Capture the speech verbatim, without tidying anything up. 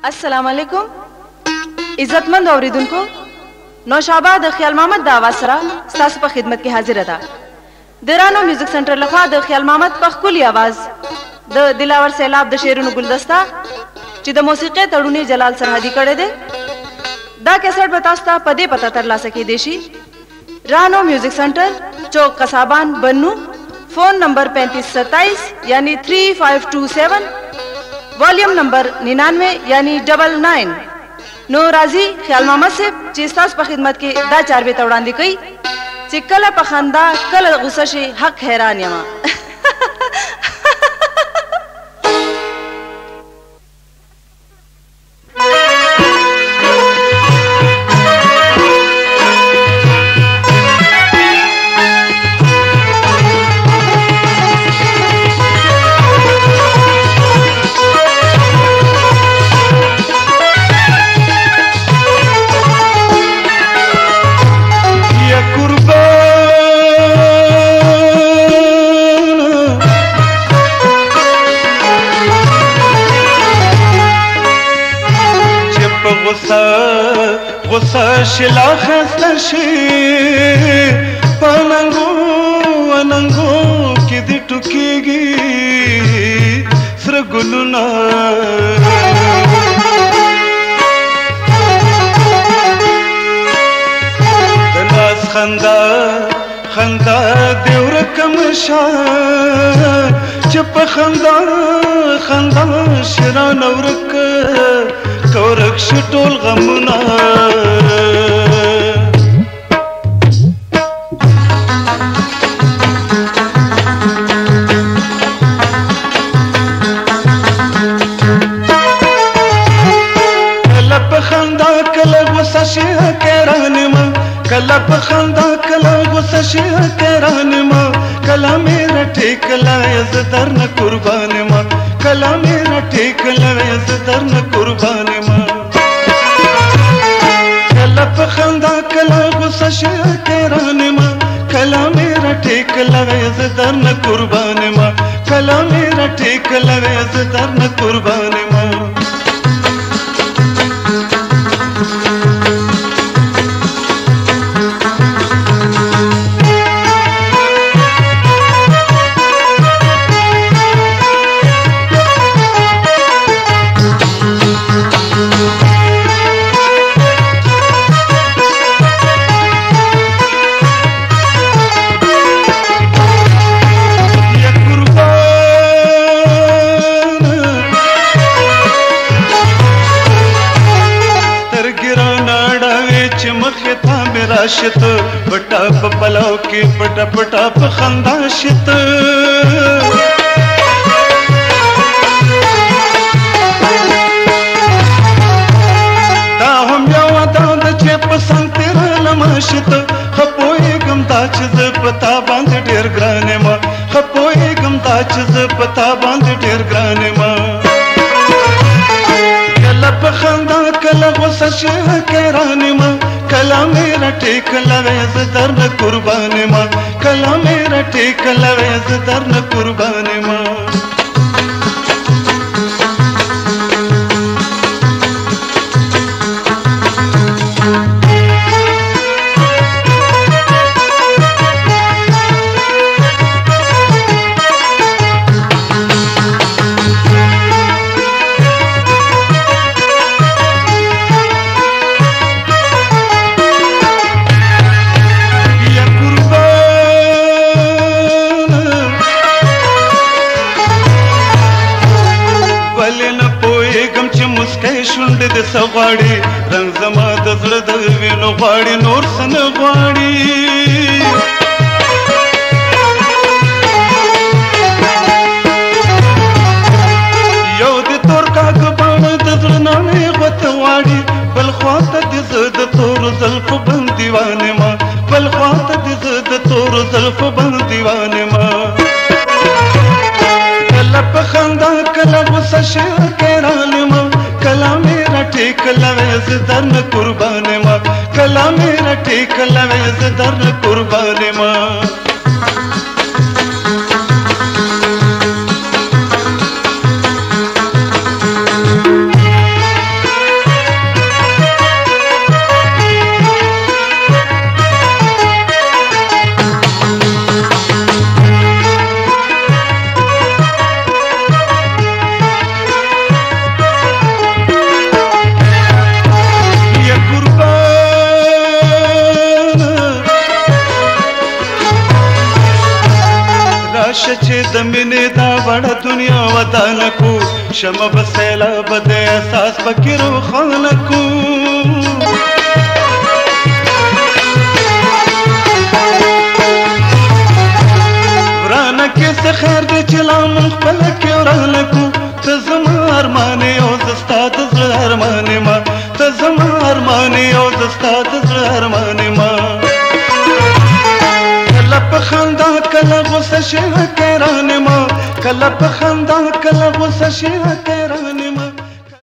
السلام علیکم عزتمند اوریدونکو نوشابه د خیال محمد د आवाज سره ستاسو په خدمت کې حاضر ده د رانو میوزیک سنټر لخوا د خیال محمد په خولي आवाज د دلاور سیلاب د شعرونو ګلدستا چې د موسیقي تړونی جلال سرحدي کړي دي دا کیسټ به تاسو ته په دې پته ترلاسه کیدی شي رانو میوزیک سنټر چوک قصابان بنو فون نمبر پینتیس ستائیس یعنی تھری فائیو ٹو سیون ولیوم نمبر ننانوے یعنی ڈبل نائن نو راضی خیال محمد صاحب چې ستاسو په خدمت کې دا چار بیت وړاندې کوي چې کله په خندا کله غوسه شي حق حیران یم غصه شلا خسته شي پننګو وننګو کې دې ټوکېږي سره ګلونه د لاس خندا خندا دې ورکم شه چې په خندا خندا شران ورک کورک شټول غمونه کله په خندا کله غوسه شي حیران ما کله په خندا کله غوسه شي حیران ما کله مې رټې کله ز درنه قربان ما کله مې رټې کله ز درنه قربان ما کله په خندا کله غوسه شي حیران ما کله مې رټې کله ز درنه قربان ما کله مې رټې کله ز درنه قربان ما شت پټا په پلاو کې پټا پټا په خندا شت دا هم یو عادت چې په سنتر لمشت خپوي ګم دا چې ز پتا باندې ډېر ګرانه ما خپوي ګم دا چې ز پتا باندې ډېر ګرانه ما کله په خندا کله غوسه شي حیران ما کلا میرا ټیک لوي ز درن قربان ما کلا میرا ټیک لوي ز درن قربان ما شونډ د سغواړي رنگ زما د زړه د وینو غواړي نور سن غواړي یو د تور کاک باڼه د زړه نامې غوته غواړي بل خواته د زه د تور زلفو بند دیوانه ما بل خواته د زه د تور زلفو بند دیوانه ما کله په خندا کله غوسه شي حیران ما کلا میرا ټیک لوي ز درن قربان ما کلا میرا ټیک لوي ز درن قربان ما واړه دنیا ودان کو شمع بسیلا بد احساس پکې روښانه کو ورانه کې څه خیر دی چې لا مونږ خپله کې ورانه کو ته زما ارمان یې او زه ستا د زړه ارمان یم ته زما ارمان یې او زه ستا د زړه ارمان یم کله په خندا کله غوسه شي حیران یم کله په خندا کله غوسه شي